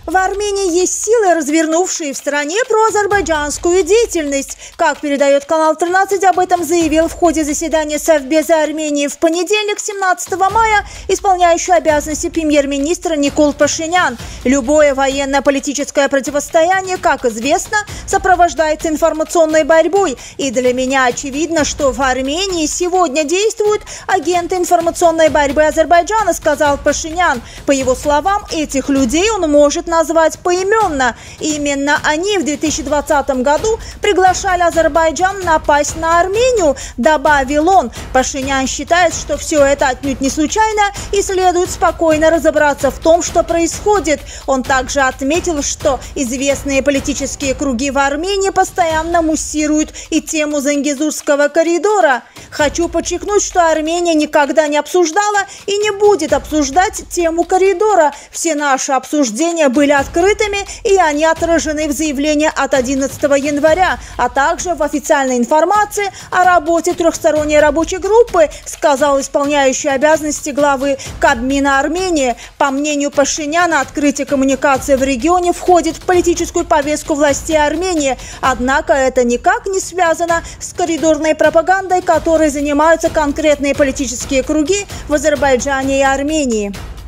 В Армении есть силы, развернувшие в стране проазербайджанскую деятельность. Как передает канал 13, об этом заявил в ходе заседания Совбеза Армении в понедельник, 17 мая, исполняющий обязанности премьер-министра Никол Пашинян. Любое военно-политическое противостояние, как известно, сопровождается информационной борьбой. И для меня очевидно, что в Армении сегодня действуют агенты информационной борьбы Азербайджана, сказал Пашинян. По его словам, этих людей он может назвать поименно. Именно они в 2020 году приглашали Азербайджан напасть на Армению, добавил он. Пашинян считает, что все это отнюдь не случайно и следует спокойно разобраться в том, что происходит. Он также отметил, что известные политические круги в Армении постоянно муссируют и тему Зангезурского коридора. Хочу подчеркнуть, что Армения никогда не обсуждала и не будет обсуждать тему коридора. Все наши обсуждения были открытыми, и они отражены в заявлении от 11 января, а также в официальной информации о работе трехсторонней рабочей группы, сказал исполняющий обязанности главы Кабмина Армении. По мнению Пашиняна, открытие коммуникации в регионе входит в политическую повестку властей Армении, однако это никак не связано с коридорной пропагандой, которой занимаются конкретные политические круги в Азербайджане и Армении.